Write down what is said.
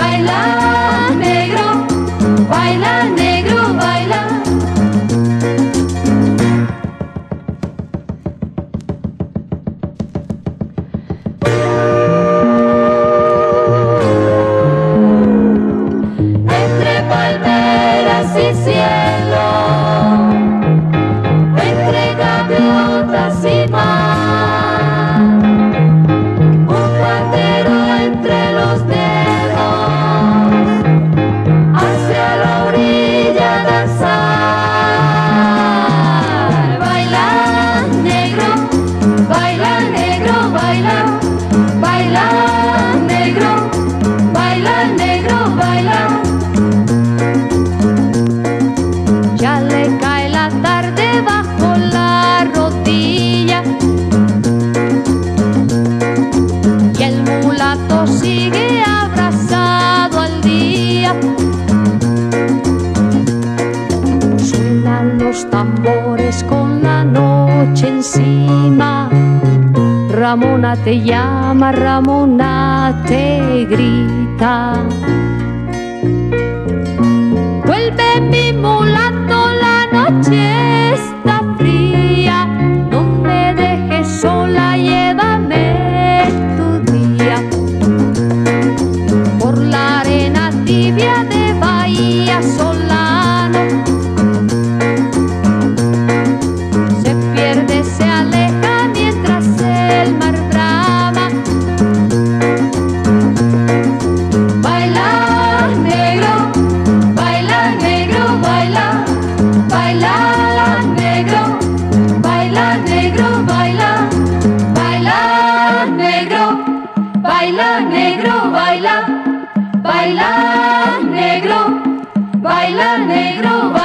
baila negro, baila negro, baila. Entre palmeras y cielo, entre gaviotas y mar, un pandero entre los dedos, hacia la orilla danzar. Baila negro, baila negro, baila, baila negro, baila negro, baila. Ya le cae la tarde bajo la rodilla y el mulato sigue abrazado al día. Suenan los tambores con la noche encima. Ramona te llama, Ramona te grita. Vuelve mi mulato, la noche está fría. No me dejes sola, llévame tu día. Por la arena tibia de Bahía Solano se pierde, se aleja mientras el mar brama. Baila negro, baila negro, baila, baila negro, baila negro, baila, baila negro, baila negro, baila, baila negro, baila negro, baila.